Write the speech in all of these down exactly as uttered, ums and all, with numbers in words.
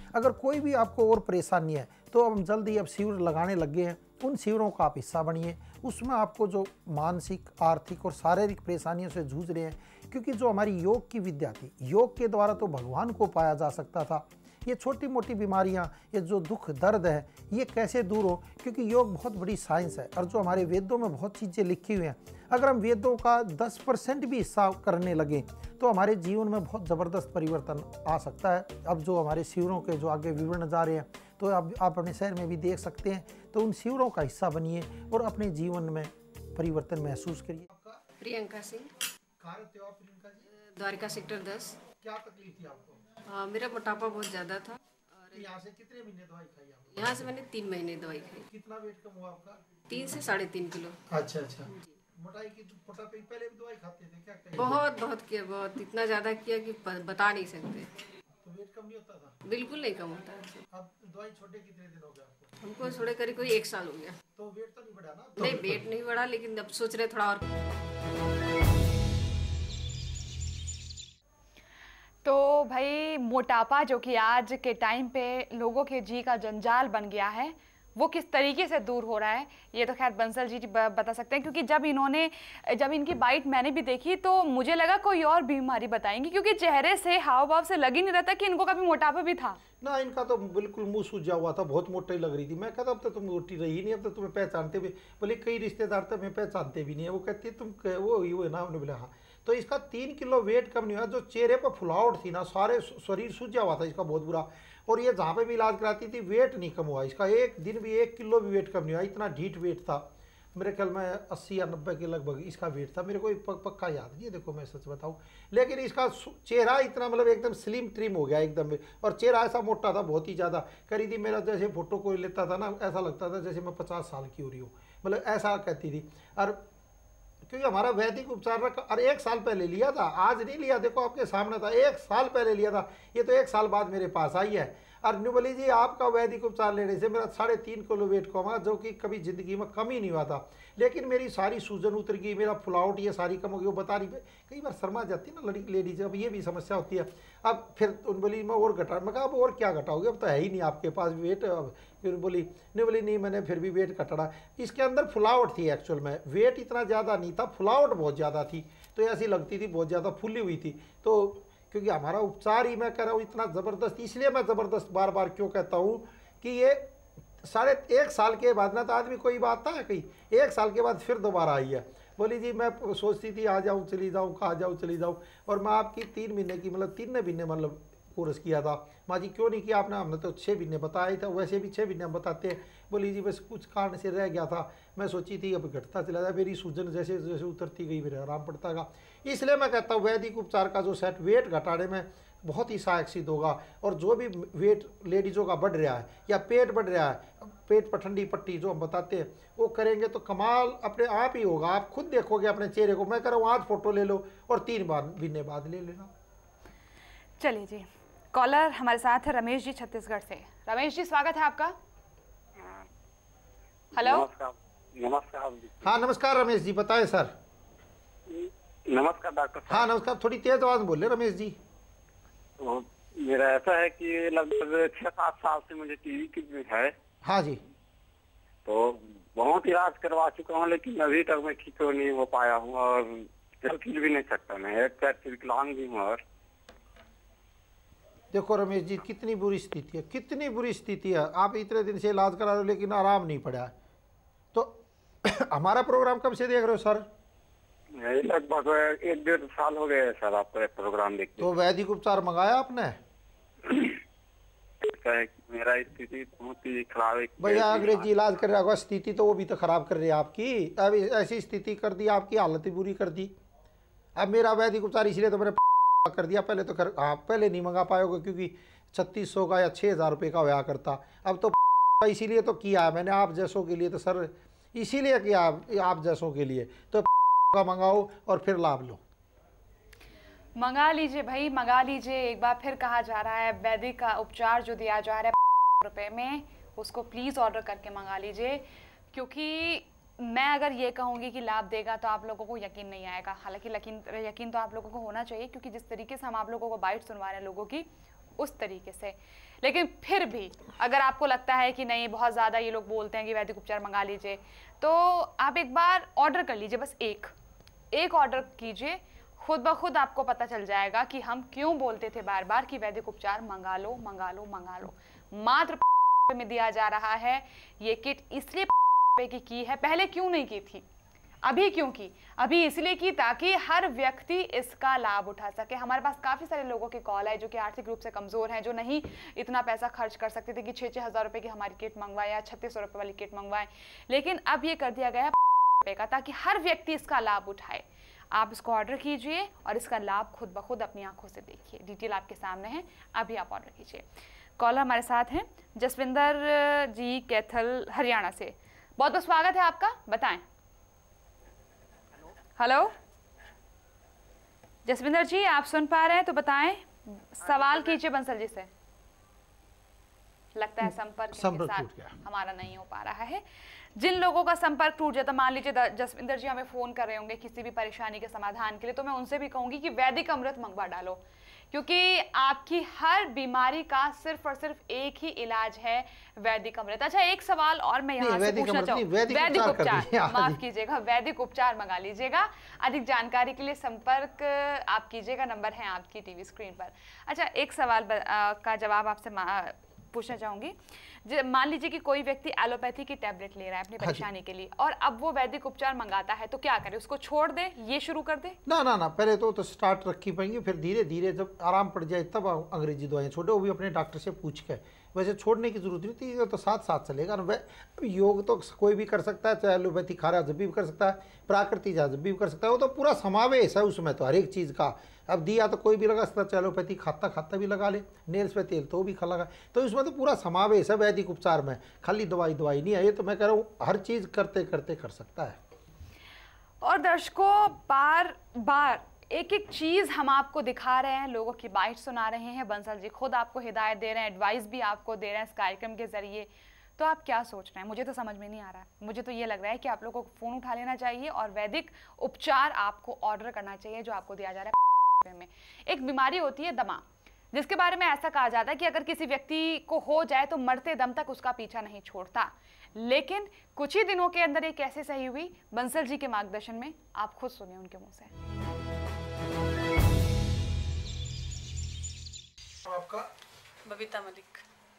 अगर कोई भी आपको और परेशानी है तो हम जल्दी अब शिविर लगाने लग गए हैं, उन शिविरों का आप हिस्सा बनिए। उसमें आपको जो मानसिक, आर्थिक और शारीरिक परेशानियों से जूझ रहे हैं, क्योंकि जो हमारी योग की विद्या थी, योग के द्वारा तो भगवान को पाया जा सकता था। ये छोटी मोटी बीमारियां, ये जो दुख दर्द है, ये कैसे दूर हो, क्योंकि योग बहुत बड़ी साइंस है और जो हमारे वेदों में बहुत चीज़ें लिखी हुई हैं, अगर हम वेदों का दस परसेंट भी हिस्सा करने लगे तो हमारे जीवन में बहुत ज़बरदस्त परिवर्तन आ सकता है। अब जो हमारे शिविरों के जो आगे विवरण जा रहे हैं, तो आप आप अपने शहर में भी देख सकते हैं, तो उन शिविरों का हिस्सा बनिए और अपने जीवन में परिवर्तन महसूस करिए। प्रियंका सिंह, प्रियंका जी, द्वारिका सेक्टर दस। क्या तकलीफ थी आपको? हाँ, मेरा मोटापा बहुत ज़्यादा था और यहाँ से कितने महीने दवाई खाई आपने? यहाँ से मैंने तीन महीने दवाई खाई। कितना वेट कम हुआ आपका? तीन से साढ़े तीन किलो। अच्छा अच्छा। मोटाई की मोटापे की पहले भी दवाई खाते थे क्या? कहीं बहुत बहुत किया, बहुत इतना ज़्यादा किया कि बता नहीं सकते। तो वेट कम नहीं होता था? बिल्कुल नहीं कम होता है। अब दवाई छोड़े कितने दिन हो गए आपको? हमको छोड़े करीब कोई एक साल हो गया। तो वेट तो नहीं बढ़ा ना? नहीं, वेट नहीं बढ़ा, लेकिन अब सोच रहे थोड़ा और। तो भाई मोटापा जो कि आज के टाइम पे लोगों के जी का जंजाल बन गया है, वो किस तरीके से दूर हो रहा है ये तो खैर बंसल जी बता सकते हैं, क्योंकि जब इन्होंने जब इनकी बाइट मैंने भी देखी तो मुझे लगा कोई और बीमारी बताएंगी, क्योंकि चेहरे से हाव भाव से लग ही नहीं रहता कि इनको कभी मोटापा भी था ना। इनका तो बिल्कुल मुंह सूजा हुआ था, बहुत मोटी लग रही थी। मैं कहता अब तो तुम मोटी रही नहीं, अब तो तुम्हें पहचानते भी, बोले कई रिश्तेदार तो हमें पहचानते भी नहीं है। वो कहती तुम वो हुई वो है ना, उन्होंने बोला हाँ। तो इसका तीन किलो वेट कम नहीं हुआ, जो चेहरे पर फुलावट थी ना, सारे शरीर सूजा हुआ था इसका बहुत बुरा। और ये जहाँ पे भी इलाज कराती थी वेट नहीं कम हुआ इसका, एक दिन भी एक किलो भी वेट कम नहीं हुआ, इतना ढीठ वेट था। मेरे ख्याल में अस्सी या नब्बे के लगभग इसका वेट था, मेरे को पक्का याद नहीं है, देखो मैं सच बताऊं। लेकिन इसका चेहरा इतना मतलब एकदम स्लिम ट्रिम हो गया एकदम, और चेहरा ऐसा मोटा था बहुत ही ज़्यादा। करीब मेरा जैसे फोटो कोई लेता था ना, ऐसा लगता था जैसे मैं पचास साल की हो रही हूँ, मतलब ऐसा कहती थी। और क्योंकि हमारा वैदिक उपचार रखा, और एक साल पहले लिया था, आज नहीं लिया, देखो आपके सामने था, एक साल पहले लिया था, ये तो एक साल बाद मेरे पास आई है। और न्यूबली जी आपका वैदिक उपचार लेने से मेरा साढ़े तीन किलो वेट कमा, जो कि कभी ज़िंदगी में कम ही नहीं हुआ था। लेकिन मेरी सारी सूजन उतर गई, मेरा फुलावट ये सारी कम हो गई। वो बता रही, कई बार शर्मा जाती है ना लड़की लेडीज, अब ये भी समस्या होती है। अब फिर उन बोली मैं और घटा, मैं कहा अब और क्या घटाओगे, अब तो है ही नहीं आपके पास वेट। अब फिर बोली नहीं, बोली नहीं मैंने फिर भी वेट घटाना। इसके अंदर फुलावट थी, एक्चुअल में वेट इतना ज़्यादा नहीं था, फुलावट बहुत ज़्यादा थी, तो ऐसी लगती थी बहुत ज़्यादा फूली हुई थी। तो क्योंकि हमारा उपचार ही मैं कह रहा हूँ इतना ज़बरदस्त, इसलिए मैं ज़बरदस्त बार बार क्यों कहता हूँ कि ये साढ़े एक साल के बाद ना, तो आदमी कोई बात था कहीं, एक साल के बाद फिर दोबारा आई है। बोली जी मैं सोचती थी आ जाऊँ चली जाऊँ, कहाँ जाऊँ चली जाऊँ, और मैं आपकी तीन महीने की मतलब तीन महीने मतलब कोर्स किया था। माँ जी क्यों नहीं किया आपने? हमने तो छः महीने बताया था, वैसे भी छः महीने हम बताते हैं। बोली जी बस कुछ कारण से रह गया था, मैं सोची थी अब घटता चला जाए, मेरी सूजन जैसे जैसे उतरती गई मेरे आराम पड़ता गया। इसलिए मैं कहता हूँ वैदिक उपचार का जो सेट वेट घटाने में बहुत ही सहायक सिद्ध होगा। और जो भी वेट लेडीज़ों का बढ़ रहा है या पेट बढ़ रहा है, पेट पर ठंडी पट्टी जो हम बताते हैं वो करेंगे तो कमाल अपने आप ही होगा। आप खुद देखोगे अपने चेहरे को। मैं कह रहा हूँ आज फोटो ले लो और तीन बार महीने बाद ले लेना। चलिए जी, कॉलर हमारे साथ है रमेश जी छत्तीसगढ़ से। रमेश जी स्वागत है आपका। हेलो नमस्कार। नमस्कार। हाँ नमस्कार रमेश जी, बताएं सर। नमस्कार डॉक्टर साहब। हाँ नमस्कार, थोड़ी तेज आवाज बोले रमेश जी। तो मेरा ऐसा है कि लगभग छह सात साल से मुझे टीवी की है। हाँ जी। तो बहुत इलाज करवा चुका हूँ, लेकिन अभी तक मैं ठीक तो नहीं हो पाया हूँ, और चल फिर भी नहीं सकता। मैं एक पैर से विकलांग भी हूँ। और देखो रमेश जी कितनी बुरी स्थिति है, कितनी बुरी स्थिति है। आप इतने दिन से इलाज करा रहे हो लेकिन आराम नहीं पड़ा है। तो हमारा प्रोग्राम कब से देख रहे हो सर? लगभग एक डेढ़ साल हो गए सर आपका प्रोग्राम देखते। तो वैदिक उपचार मंगाया आपने? है मेरा स्थिति बहुत ही खराब है भैया। अंग्रेजी इलाज कर रहा होगा, स्थिति तो वो भी तो खराब कर रही है आपकी। अब ऐसी स्थिति कर दी, आपकी हालत ही बुरी कर दी। अब मेरा वैदिक उपचार इसलिए तो मैंने कर दिया, पहले तो कर हाँ पहले नहीं मंगा पाओगे क्योंकि छत्तीस सौ का या छः हज़ार रुपये का होया करता। अब तो इसीलिए तो किया है मैंने आप जैसों के लिए, तो सर इसीलिए किया आप जैसों के लिए। तो का मंगाओ और फिर लाभ लो। मंगा लीजिए भाई, मंगा लीजिए। एक बार फिर कहा जा रहा है वैदिक का उपचार जो दिया जा रहा है रुपये में, उसको प्लीज़ ऑर्डर करके मंगा लीजिए। क्योंकि मैं अगर ये कहूँगी कि लाभ देगा तो आप लोगों को यकीन नहीं आएगा। हालांकि यकीन यकीन तो आप लोगों को होना चाहिए, क्योंकि जिस तरीके से हम आप लोगों को बाइट सुनवा रहे हैं लोगों की, उस तरीके से। लेकिन फिर भी अगर आपको लगता है कि नहीं बहुत ज़्यादा ये लोग बोलते हैं कि वैदिक उपचार मंगा लीजिए, तो आप एक बार ऑर्डर कर लीजिए, बस एक एक ऑर्डर कीजिए, खुद ब खुद आपको पता चल जाएगा कि हम क्यों बोलते थे बार बार कि वैदिक उपचार मंगा लो मंगा लो मंगा लो। मात्र में दिया जा रहा है ये किट, इसलिए की की है, पहले क्यों नहीं की थी, अभी क्यों की? अभी इसलिए की ताकि हर व्यक्ति इसका लाभ उठा सके। हमारे पास काफ़ी सारे लोगों के कॉल है जो कि आर्थिक रूप से कमज़ोर हैं, जो नहीं इतना पैसा खर्च कर सकते थे कि छः छः हज़ार रुपये की हमारी किट मंगवाएं या छत्तीस सौ रुपये वाली किट मंगवाएं, लेकिन अब ये कर दिया गया है रुपये का, ताकि हर व्यक्ति इसका लाभ उठाए। आप इसको ऑर्डर कीजिए और इसका लाभ खुद ब खुद अपनी आंखों से देखिए। डिटेल आपके सामने है, अभी आप ऑर्डर कीजिए। कॉलर हमारे साथ हैं जसविंदर जी कैथल हरियाणा से, बहुत बहुत स्वागत है आपका, बताएं। हेलो जसविंदर जी, आप सुन पा रहे हैं तो बताएं, सवाल कीजिए बंसल जी से। लगता है संपर्क के साथ हमारा नहीं हो पा रहा है। जिन लोगों का संपर्क टूट जाता, मान लीजिए जसविंदर जी हमें फोन कर रहे होंगे किसी भी परेशानी के समाधान के लिए, तो मैं उनसे भी कहूंगी कि वैदिक अमृत मंगवा डालो, क्योंकि आपकी हर बीमारी का सिर्फ और सिर्फ एक ही इलाज है, वैदिक अमृत। अच्छा, एक सवाल और मैं यहाँ से पूछना चाहूँ, वैदिक उपचार, माफ कीजिएगा, वैदिक उपचार मंगा लीजिएगा। अधिक जानकारी के लिए संपर्क आप कीजिएगा, नंबर है आपकी टीवी स्क्रीन पर। अच्छा, एक सवाल का जवाब आपसे पूछना चाहूंगी। मान लीजिए कि कोई व्यक्ति एलोपैथी की टैबलेट ले रहा है अपनी परेशानी के लिए, और अब वो वैदिक उपचार मंगाता है, तो क्या करे? उसको छोड़ दे, ये शुरू कर दे? ना ना ना, पहले तो, तो स्टार्ट रखी पाएंगे, फिर धीरे धीरे जब आराम पड़ जाए तब अंग्रेजी दवाएं छोड़े, वो भी अपने डॉक्टर से पूछ के। वैसे छोड़ने की जरूरत नहीं थी, तो साथ साथ चलेगा ना। योग तो कोई भी कर सकता है, चाहे एलोपैथी खा रहा जब भी कर सकता है, प्राकृतिक जब भी कर सकता है, वो तो पूरा समावेश है उसमें तो हर एक चीज़ का। अब दिया तो कोई भी लगा सकता है, एलोपैथी खाता खाता भी लगा ले, नेल्स पे तेल तो भी खा लगा, तो इसमें तो पूरा समावेश है वैदिक उपचार में, खाली दवाई दवाई नहीं है। ये तो मैं कह रहा हूँ हर चीज़ करते करते कर सकता है। और दर्शकों, बार बार एक एक चीज़ हम आपको दिखा रहे हैं, लोगों की बाइट सुना रहे हैं, बंसल जी खुद आपको हिदायत दे रहे हैं, एडवाइस भी आपको दे रहे हैं इस कार्यक्रम के जरिए, तो आप क्या सोच रहे हैं? मुझे तो समझ में नहीं आ रहा है। मुझे तो ये लग रहा है कि आप लोगों को फ़ोन उठा लेना चाहिए और वैदिक उपचार आपको ऑर्डर करना चाहिए जो आपको दिया जा रहा है। में एक बीमारी होती है दमा, जिसके बारे में ऐसा कहा जाता है कि अगर किसी व्यक्ति को हो जाए तो मरते दम तक उसका पीछा नहीं छोड़ता, लेकिन कुछ ही दिनों के अंदर ये कैसे सही हुई, बंसल जी के मार्गदर्शन में, आप खुद सुनिए उनके मुंह से। आपका? बबीता मलिक।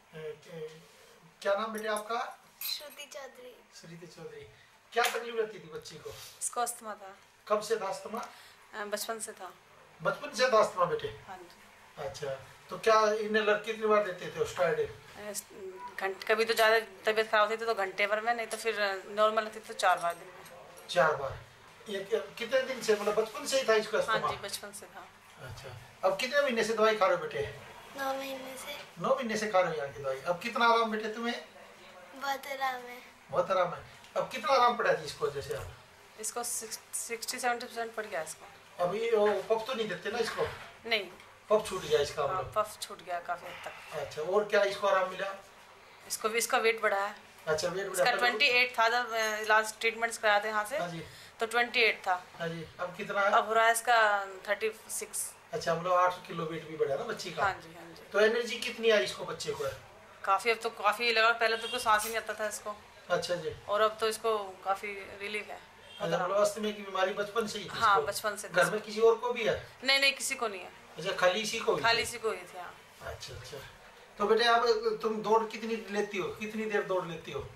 क्या नाम बेटे आपका? श्रुति चौधरी। श्रुति चौधरी। क्या तकलीफ रहती थी बच्ची को? इसको अस्थमा था। कब से था अस्थमा? बचपन से था। बचपन से था अस्थमा बेटे? हाँ जी। अच्छा, तो क्या इन्हेलर कितनी बार देते थे स्टेरॉइड? घंटे, कभी तो ज़्यादा तबीयत खराब होती थी तो घंटे भर में, नहीं तो फिर नॉर्मल होती तो चार बार दिन में। चार बार? ये कितने दिन से, मतलब बचपन से ही था इसका अस्थमा? हाँ जी, बचपन से था। अच्छा, अब कितने महीने से दवाई खा रहे हो बेटे? नौ महीने से। नौ महीने से खा रहे हो यहाँ की दवाई। अब कितना आराम बेटे तुम्हें? बहुत आराम है। बहुत आराम है। अब कितना आराम पड़ा जी इसको? जैसे आप इसको सिक्सटी सेवेंटी परसेंट पड़ गया इसको। अभी पफ तो नहीं देते ना इसको? नहीं, पफ छूट गया इसका? हाँ, पफ छूट गया काफी हद तक। अच्छा, और क्या इसको आराम मिला? इसको भी, इसका वेट बढ़ा है। अच्छा, वेट बढ़ा? इसका ट्वेंटी एट था जब लास्ट ट्रीटमेंट्स कराया था यहाँ से। हाँ जी। तो ट्वेंटी एट था। हाँ जी। अब कितना है? अब हो रहा है इसका थर्टी सिक्स। अच्छा, मतलब आठ किलो वेट भी बढ़ा ना बच्ची का? हाँ जी, हाँ जी। तो एनर्जी कितनी आई इसको बच्चे को? काफी, अब तो काफी लगा, पहले तो कुछ सांस ही नहीं आता था इसको। अच्छा जी। और अब तो इसको काफी रिलीफ है। अच्छा, मतलब अस्थमा की बीमारी बचपन से ही थी? हाँ, बचपन से। घर में किसी और को भी है? नहीं नहीं, किसी को नहीं है। अच्छा, खाली इसी को? खाली इसी को ही थी। हाँ। अच्छा अच्छा। तो बेटे आप तुम दौड़ कितनी लेती हो, कितनी देर दौड़ लेती हो?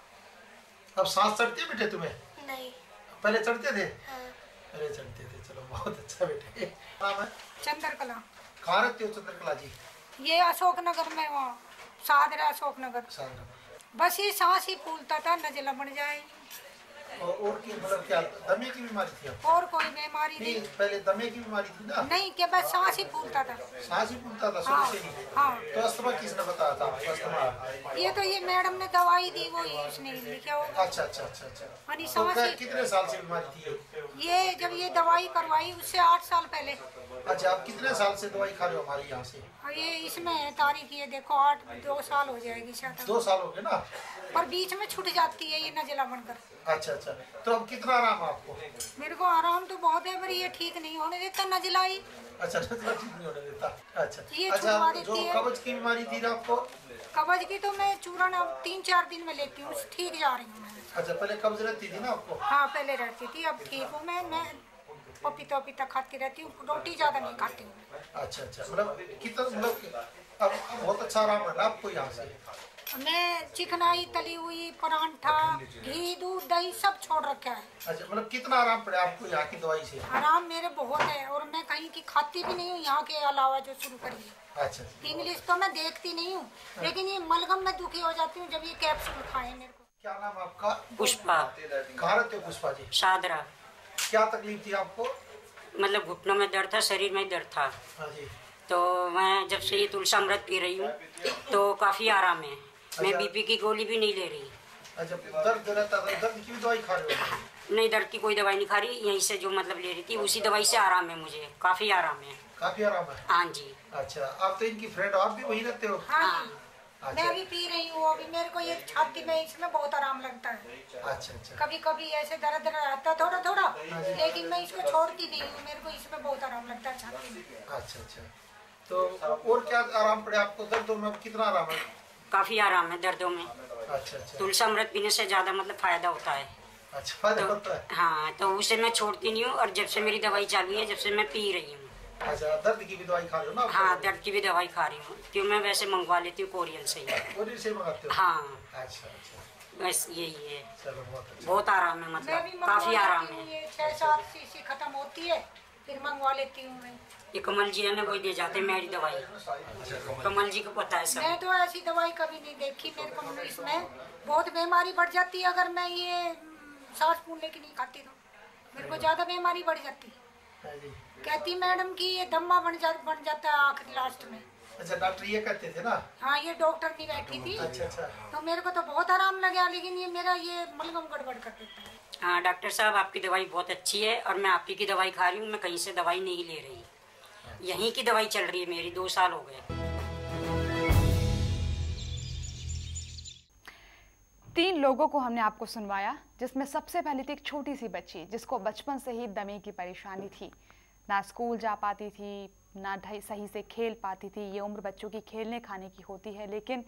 अब सांस चढ़ती है बेटे तुम्हें? नहीं। पहले चढ़ते थे? हाँ। पहले चढ़ते थे, चलो बहुत अच्छा बेटे। नाम है? चंद्रकला। कहाँ रहते हो चंद्रकला जी? ये अशोक नगर में, वहाँ सादरा अशोक नगर। बस ये सांस ही फूलता था, नजला बन जाए। और, और की मतलब क्या दमे की बीमारी थी? और कोई बीमारी नहीं, नहीं, पहले दमे की बीमारी थी ना? नहीं, के बस सांस ही फूलता था। सांस ही फूलता था शुरू हाँ, से ही? हाँ। तो अस्थमा किसने बताया था आपको? अस्थमा ये तो ये मैडम ने दवाई दी, वो ही उसने लिखा होगा। अच्छा अच्छा अच्छा अच्छा। यानी तो सांस क्या ही, कितने साल से बीमारी थी ये? ये जब ये दवाई करवाई उससे आठ साल पहले। अच्छा, आप कितने साल से दवाई खा रहे हो हमारे यहाँ से? और ये इसमें तारीख ये देखो आठ दो साल हो जाएगी शायद। दो साल हो गए ना? पर बीच में छूट जाती है ये नजला बनकर। अच्छा अच्छा, तो अब कितना आराम है आपको? मेरे को आराम तो बहुत है, पर ये ठीक नहीं होने देता नजला ही। अच्छा, नजला ठीक नहीं होने देता। अच्छा ये अच्छा, छुड़वा जो देती है। कब्ज की बीमारी थी ना आपको? कब्ज की तो मैं चूरन अब तीन चार दिन में लेती हूँ, ठीक जा रही हूँ मैं। अच्छा, पहले कब्ज रहती थी ना आपको? हाँ पहले रहती थी, अब ठीक हूँ मैं। मैं पपीता पपीता खाती रहती हूँ, रोटी ज्यादा नहीं खाती हूँ। अच्छा अच्छा, मतलब कितना मतलब अब अब बहुत अच्छा आराम है ना आपको यहाँ से? मैं चिकनाई तली हुई परांठा घी दूध दही सब छोड़ रखा है। अच्छा, मतलब कितना आराम पड़े आपको यहाँ की दवाई से? आराम मेरे बहुत है, और मैं कहीं की खाती भी नहीं हूँ यहाँ के अलावा जो शुरू करी है। अच्छा, इंग्लिश तो मैं देखती नहीं हूँ, लेकिन ये मलगम में दुखी हो जाती हूँ जब ये कैप्सूल खाए मेरे को। क्या नाम है आपका? पुष्पा। कहाँ रहते हो पुष्पा जी? शादरा। क्या तकलीफ थी आपको? मतलब घुटनों में दर्द था, शरीर में दर्द था। हाँ जी। तो मैं जब से ये तुलसी अमृत पी रही हूँ तो काफ़ी आराम है। मैं बीपी की गोली भी नहीं ले रही। अच्छा, दर्द रहता था, दर्द की भी दवाई खा रहे हो? नहीं, दर्द की कोई दवाई नहीं खा रही, यहीं से जो मतलब ले रही थी उसी दवाई से आराम है मुझे, काफ़ी आराम है। काफी आराम है? हाँ जी। अच्छा, आप तो इनकी फ्रेंड, आप भी वहीं रहते हो? हाँ जी, मैं भी पी रही हूँ अभी। मेरे को ये छाती में इसमें बहुत आराम लगता है। अच्छा अच्छा, कभी कभी ऐसे दर्द रहता है थोड़ा थोड़ा, लेकिन मैं इसको छोड़ती नहीं हूँ। मेरे को इसमें बहुत आराम लगता है छाती में। अच्छा अच्छा, तो और क्या आराम पड़े आपको? दर्दों में कितना आराम है? काफ़ी आराम है दर्दों में। अच्छा अच्छा, तुलसी अमृत पीने से ज़्यादा मतलब फ़ायदा होता है। अच्छा, फायदा तो, होता है? हाँ, तो उसे मैं छोड़ती नहीं हूँ, और जब से मेरी दवाई चालू है, जब से मैं पी रही हूँ। अच्छा, दर्द की भी दवाई खा रहे हो ना? हाँ, दर्द की भी दवाई खा रही हूँ, क्यों मैं वैसे मंगवा लेती हूँ कोरियन से ही। कोरियन से मंगाते हो? हाँ। अच्छा अच्छा, बस यही है। चलो बहुत अच्छा। बहुत आराम है, मैं मतलब भी काफ़ी आराम मंगवा लेती हूँ, है। ये छह सात शीशी खत्म होती है फिर मंगवा लेती हूँ मैं। ये कमल जी है ना, वही दे जाते मेरी दवाई। कमल जी को पता है सब। मैं तो ऐसी दवाई कभी नहीं देखी। मेरे को इसमें बहुत बीमारी बढ़ जाती है अगर मैं ये सांस फूलने की नहीं खाती तो मेरे को ज्यादा बीमारी बढ़ जाती है। कहती मैडम कि ये दम्मा बन जा बन जाता है आखिर लास्ट में। अच्छा, डॉक्टर ये कहते थे ना? हाँ, ये डॉक्टर नहीं बैठी थी। अच्छा अच्छा, तो मेरे को तो बहुत आराम लगा, लेकिन ये मेरा ये मलगम गड़बड़ कर देता है। हाँ डॉक्टर साहब, आपकी दवाई बहुत अच्छी है, और मैं आप ही की दवाई खा रही हूँ, मैं कहीं से दवाई नहीं ले रही। यहीं की दवाई चल रही है मेरी, दो साल हो गए। तीन लोगों को हमने आपको सुनवाया, जिसमें सबसे पहले थी एक छोटी सी बच्ची जिसको बचपन से ही दमे की परेशानी थी। ना स्कूल जा पाती थी, ना ढाई सही से खेल पाती थी। ये उम्र बच्चों की खेलने खाने की होती है, लेकिन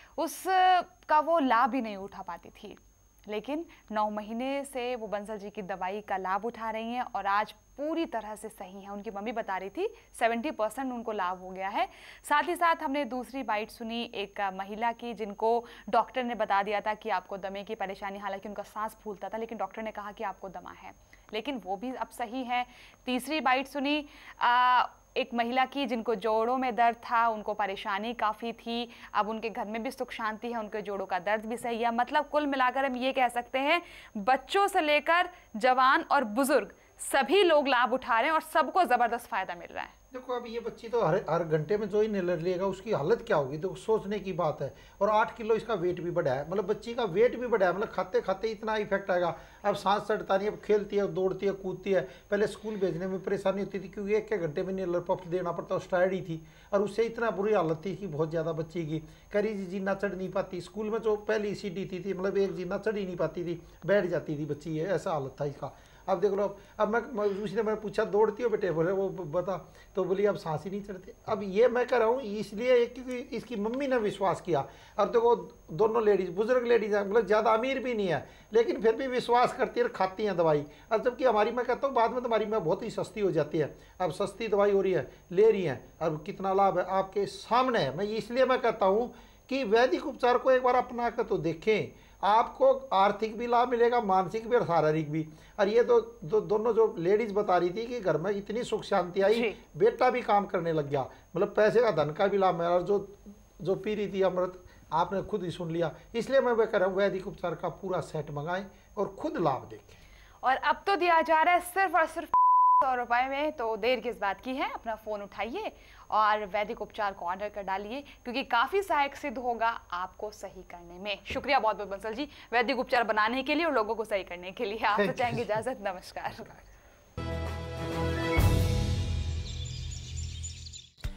उसका वो लाभ ही नहीं उठा पाती थी। लेकिन नौ महीने से वो बंसल जी की दवाई का लाभ उठा रही हैं और आज पूरी तरह से सही हैं। उनकी मम्मी बता रही थी सत्तर परसेंट उनको लाभ हो गया है। साथ ही साथ हमने दूसरी बाइट सुनी एक महिला की, जिनको डॉक्टर ने बता दिया था कि आपको दमे की परेशानी, हालांकि उनका सांस फूलता था, लेकिन डॉक्टर ने कहा कि आपको दमा है, लेकिन वो भी अब सही है। तीसरी बाइट सुनी आ, एक महिला की जिनको जोड़ों में दर्द था, उनको परेशानी काफ़ी थी, अब उनके घर में भी सुख शांति है, उनके जोड़ों का दर्द भी सही है। मतलब कुल मिलाकर हम ये कह सकते हैं बच्चों से लेकर जवान और बुजुर्ग सभी लोग लाभ उठा रहे हैं और सबको ज़बरदस्त फायदा मिल रहा है। देखो, अब ये बच्ची तो हर हर घंटे में जो ही निलर लेगा उसकी हालत क्या होगी, तो सोचने की बात है। और आठ किलो इसका वेट भी बढ़ा है, मतलब बच्ची का वेट भी बढ़ा है, मतलब खाते खाते इतना इफेक्ट आएगा। अब सांस चढ़ता नहीं, अब खेलती है, दौड़ती है, कूदती है। पहले स्कूल भेजने में परेशानी होती थी क्योंकि एक एक घंटे में निलर पफ देना पड़ता, स्टाइड ही थी, और उससे इतना बुरी हालत थी कि बहुत ज़्यादा बच्ची की करी जी जीना चढ़ नहीं पाती। स्कूल में जो पहली सीढ़ी थी, थी मतलब एक जीना चढ़ ही नहीं पाती थी, बैठ जाती थी बच्ची, है ऐसा हालत था इसका। अब देख लो, अब मैं उसने मैं पूछा दौड़ती हो बेटे, बोले वो बता, तो बोली अब सांस ही नहीं चढ़ती। अब ये मैं कह रहा हूँ इसलिए क्योंकि इसकी मम्मी ने विश्वास किया। और देखो दोनों लेडीज बुजुर्ग लेडीज हैं, मतलब ज़्यादा अमीर भी नहीं है, लेकिन फिर भी विश्वास करती है, खाती हैं दवाई। और जबकि हमारी, मैं कहता हूँ बाद में तुम्हारी में बहुत ही सस्ती हो जाती है। अब सस्ती दवाई हो रही है, ले रही हैं, अब कितना लाभ है आपके सामने है। मैं इसलिए मैं कहता हूँ कि वैदिक उपचार को एक बार अपना कर तो देखें, आपको आर्थिक भी लाभ मिलेगा, मानसिक भी और शारीरिक भी। और ये तो दो, दोनों जो लेडीज बता रही थी कि घर में इतनी सुख शांति आई, बेटा भी काम करने लग गया, मतलब पैसे का धन का भी लाभ मिला। और जो जो पी रही थी अमृत, आपने खुद ही सुन लिया। इसलिए मैं कह रहा हूँ वैदिक उपचार का पूरा सेट मंगाएं और खुद लाभ देखें। और अब तो दिया जा रहा है सिर्फ और सिर्फ सौ रुपए में, तो देर किस बात की है, अपना फ़ोन उठाइए और वैदिक उपचार को ऑर्डर कर डालिए, क्योंकि काफ़ी सहायक सिद्ध होगा आपको सही करने में। शुक्रिया बहुत बहुत बंसल जी, वैदिक उपचार बनाने के लिए और लोगों को सही करने के लिए। आपसे चाहेंगे इजाज़त, नमस्कार।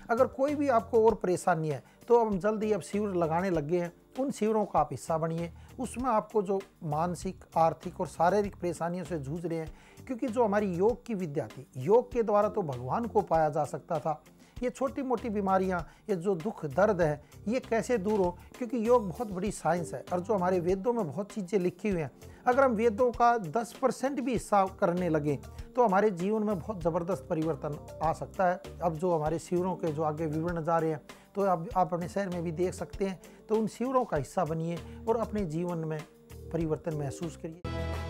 अगर कोई भी आपको और परेशानी है तो हम जल्दी अब शिविर लगाने लग गए हैं, उन शिविरों का आप हिस्सा बनिए। उसमें आपको जो मानसिक, आर्थिक और शारीरिक परेशानियों से जूझ रहे हैं, क्योंकि जो हमारी योग की विद्या थी, योग के द्वारा तो भगवान को पाया जा सकता था। ये छोटी मोटी बीमारियां, ये जो दुख दर्द है, ये कैसे दूर हो, क्योंकि योग बहुत बड़ी साइंस है और जो हमारे वेदों में बहुत चीज़ें लिखी हुई हैं, अगर हम वेदों का दस परसेंट भी हिस्सा करने लगे तो हमारे जीवन में बहुत ज़बरदस्त परिवर्तन आ सकता है। अब जो हमारे शिविरों के जो आगे विवरण जा रहे हैं, तो आप आप अपने शहर में भी देख सकते हैं, तो उन शिविरों का हिस्सा बनिए और अपने जीवन में परिवर्तन महसूस करिए।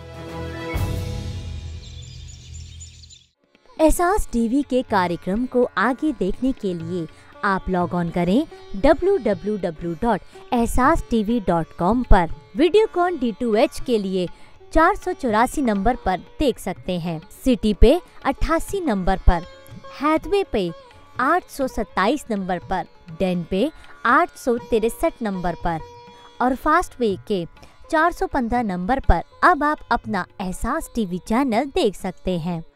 एहसास टीवी के कार्यक्रम को आगे देखने के लिए आप लॉग ऑन करें W W W dot Ehsaas TV dot com पर। वीडियोकॉन डी टू एच के लिए चार सौ चौरासी नंबर पर देख सकते हैं, सिटी पे अट्ठासी नंबर पर, हैथवे पे आठ सौ सत्ताईस नंबर पर, डेन पे आठ सौ तिरसठ नंबर पर और फास्टवे के चार सौ पंद्रह नंबर पर अब आप अपना एहसास टीवी चैनल देख सकते हैं।